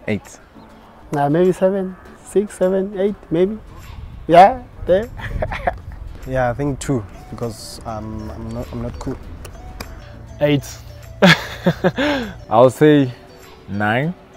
8. Maybe 7, 6, 7, 8, maybe. Yeah, there. Yeah, I think 2 because I'm not cool. 8. I'll say 9.